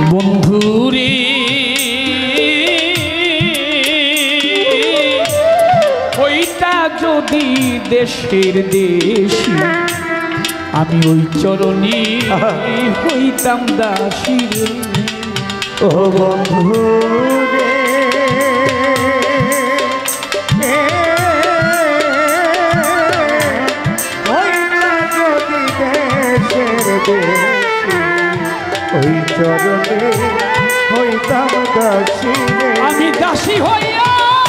বন্ধুরে ওইটা যদি দেশের দেশি আমি ওই চরণে হইতাম দাসী ও বন্ধু রে ওইটা যদি দেশের দেশি ওই চরণে হইতাম দাসী আমি দাসী হইয়া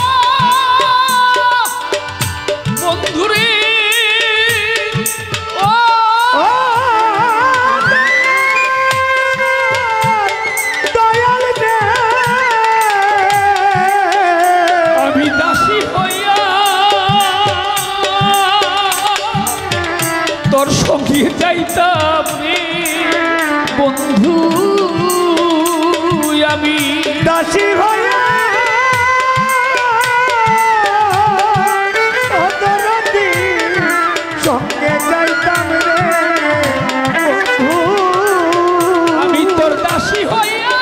বন্ধুরে আমি দাসী হইয়া তোর সঙ্গে যাইতাম রে বন্ধু আমি দাসী হইয়া সঙ্গে যাইতাম রে আমি তোর দাসী হইয়া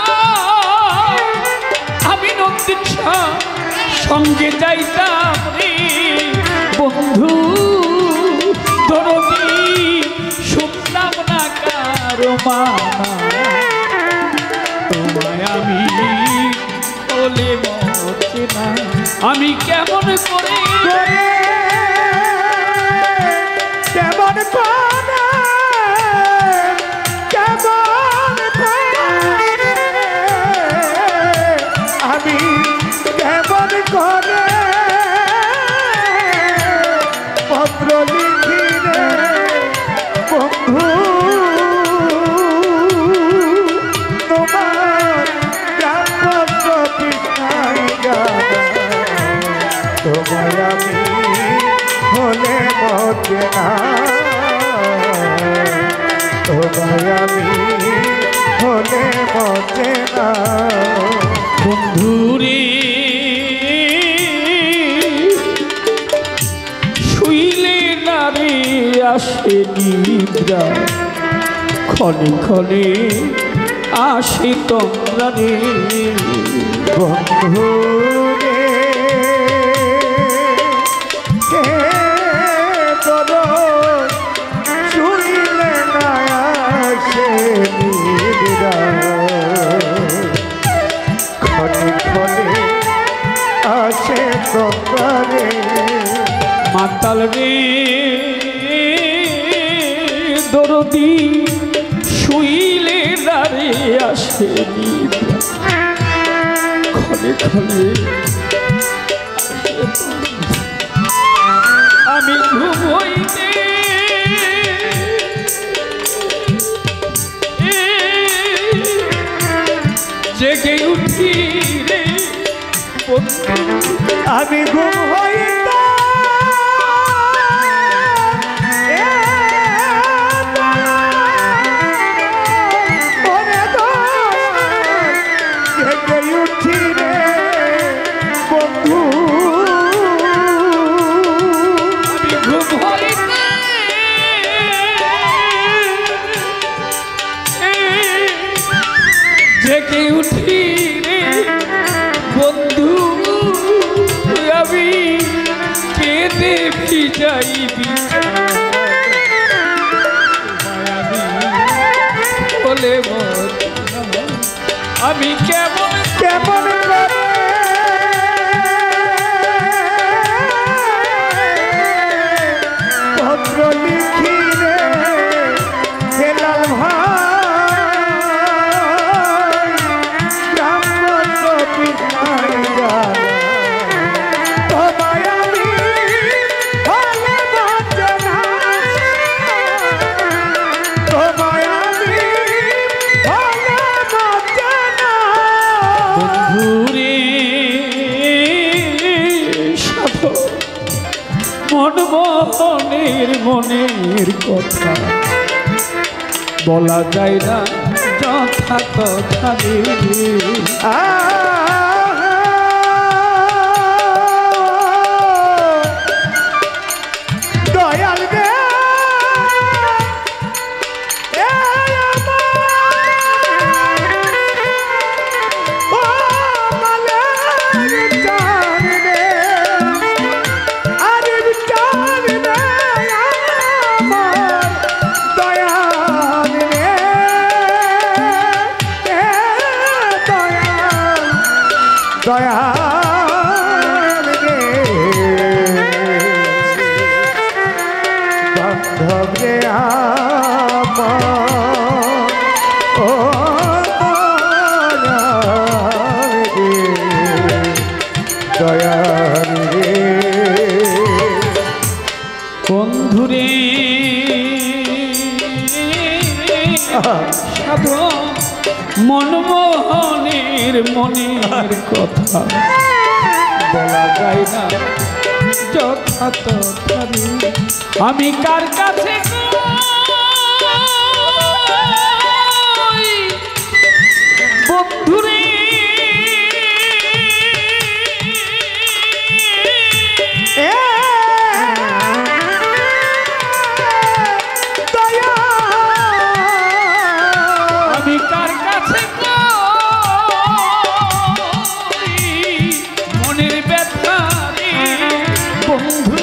আমি নন্দিন সঙ্গে যাইতাম রে বন্ধু ধরবি শুনতাম না কারো মানা তোমায় আমি বলে মরছে না আমি কেমন করে কেমন করে কেমন করে আমি কেমন করে পত্র লিখি রে বন্ধু তোমার গ্রামপত্র কৃষ্ণাই গানা তোমায় আমি হলে মতে না তোমায় আমি হলে মতে না বন্ধুরে শুইলে না রে আসে নিদ্রা ক্ষণে ক্ষণে আসে তোমরা রে বন্ধু রে কে করো শুইলে না আসে নিদ্রা ক্ষণে ক্ষণে আসে তোমরা রে মাতাল রে দরদি শুইলে দাঁড়ে আসে ক্ষণে ক্ষণে আমি ঘুমোইতে জেগে উঠি রে আমি ঘুম হইতা উঠি রে বন্ধু আমি ঘুম হইতে জেগে উঠি রে বন্ধু আমি কেঁদে ভিজাই বলে আমি কেমন কেমন করে পত্র লিখি রে হেলাল ভাই গ্রামপত্র কৃষ্ণাই গানা তোমায় আমি হলে মতে না তোমায় আমি হলে মতে না বন্ধুরে সাধো মনের কথা বলা যায় না যথা কথা দয়াল রে সাধু মনমোহনের মনের কথা বলা যায় না যথা তথারি আমি কার কাছে কই বন্ধুরে আমি কার কাছে কই মনের ব্যথা রে বন্ধু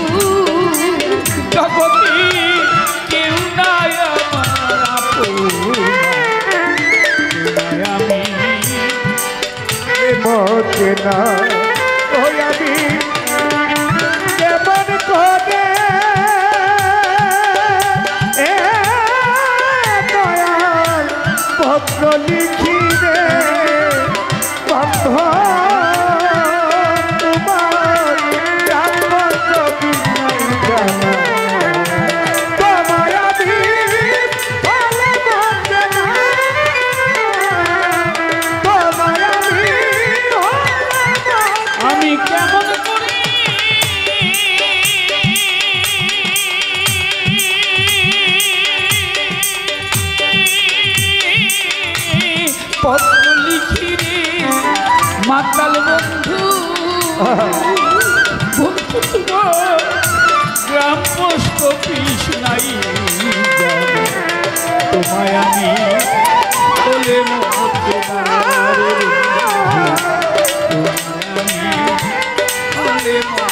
জগতে কেউ নাই আমার আপন আমি মতে না ওই আমি কেমন করে দয়াল পত্র লিখি রে বন্ধ তোমার রামপত্র বিনাই জানা তোমায় আমি ভালো মতে না তোমায় আমি কেমন করি পত্র লিখি রে মাতাল বন্ধু বন্ধু তোমার গ্রাম পোস্ট অফিস নাই জানো তোমায় আমি বলে মতে না রে বন্ধু, তোমায় আমি বলে